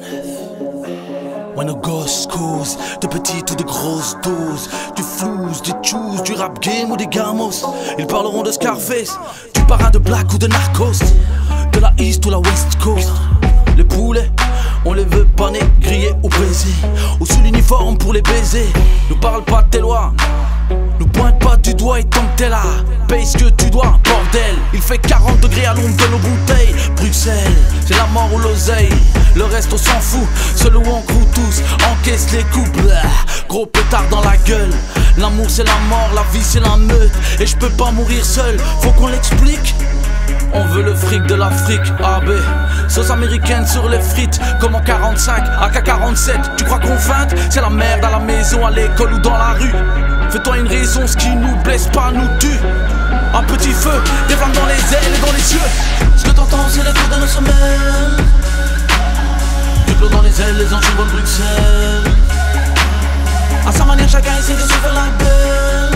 Ouais, nos gosses causent de petites ou de grosses doses, du flouze, des choose, du rap game ou des gamos. Ils parleront de Scarface, du parrain de Black ou de Narcos, de la East ou la West Coast. Les poulets, on les veut panés, grillés ou braisés, ou sous l'uniforme pour les baiser. Nous parle pas de tes lois, nous pointe pas du doigt et tant que t'es là, paye ce que tu dois, bordel. Il fait 40 degrés à l'ombre de nos bouteilles. Bruxelles, c'est la mort ou l'oseille, le reste on s'en fout, seul où on croule tous, encaisse les coups, blah. Gros pétard dans la gueule. L'amour c'est la mort, la vie c'est la meute, et je peux pas mourir seul, faut qu'on l'explique. On veut le fric de l'Afrique, AB, sauce américaine sur les frites, comme en 45, AK-47. Tu crois qu'on feinte? C'est la merde à la maison, à l'école ou dans la rue. Fais-toi une raison, ce qui nous blesse pas nous tue. Un petit feu, des flammes dans les ailes et dans les yeux. Ce que t'entends c'est l'écho de nos semaines. Du plomb dans les ailes, les anges vont de Bruxelles. À sa manière chacun essaie de se faire la belle.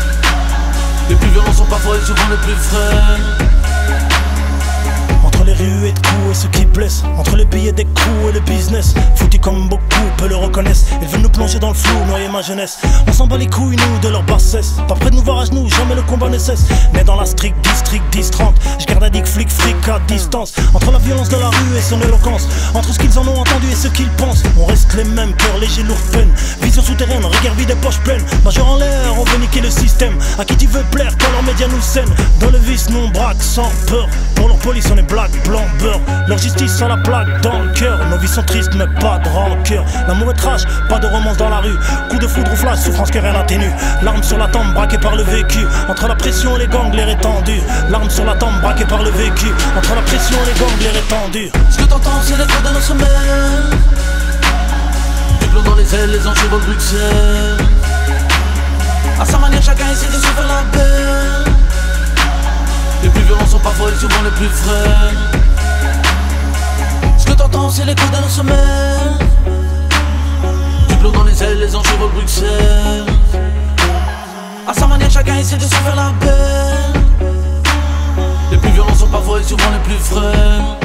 Les plus violents sont parfois et souvent les plus frais. Entre les rues et de coups et ceux qui blessent, entre les billets des coups et le business, foutus comme beaucoup peu le reconnaissent. Ils veulent nous plonger dans le flou, noyer ma jeunesse. On s'en bat les couilles nous de leur bassesse, pas près de nous voir à genoux, jamais le combat ne cesse. Mais dans la street district 10-30, je garde un dick flic à distance. Entre la violence de la rue et son éloquence, entre ce qu'ils en ont entendu et ce qu'ils pensent, on reste les mêmes, cœur léger, lourd peine. Vision souterraine, regard vide et poches pleines. Majeur en l'air, on veut niquer le système. À qui tu veux plaire quand leurs médias nous sènent? Dans le vice, nous on braque sans peur. Pour leur police, on est black, blanc, beurre. Leur justice sans la plaque dans le cœur. Nos vies sont tristes, mais pas de rancœur. L'amour est trash, pas de romance dans la rue. Coup de foudre ou flash, souffrance que rien n'atténue. L'arme sur la tempe, braquée par le vécu. Entre la pression et les gangs, l'air est tendu. L'arme sur la tempe, braquée par le vécu. Entre la pression et les gangs, l'air est tendu. Ce que t'entends, c'est l'écho de nos semaines. Du plomb dans les ailes, les anges volent Bruxelles. À sa manière, chacun essaie de se faire la belle. Les plus violents sont parfois et souvent les plus frais. Ce que t'entends, c'est l'écho de nos semaines. Du plomb dans les ailes, les anges volent Bruxelles. À sa manière, chacun essaie de se faire la belle. Les plus violents sont parfois et souvent les plus frais.